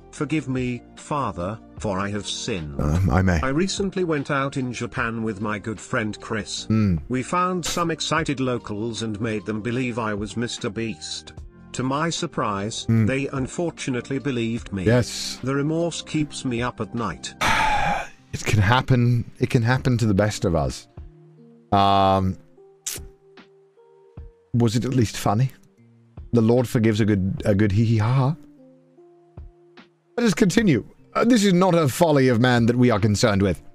Forgive me, Father, for I have sinned. I may. I recently went out in Japan with my good friend Chris. We found some excited locals and made them believe I was Mr. Beast. To my surprise, they unfortunately believed me. Yes. The remorse keeps me up at night. It can happen. It can happen to the best of us. Was it at least funny? The Lord forgives a good hee-hee-ha-ha. Let us continue. This is not a folly of man that we are concerned with.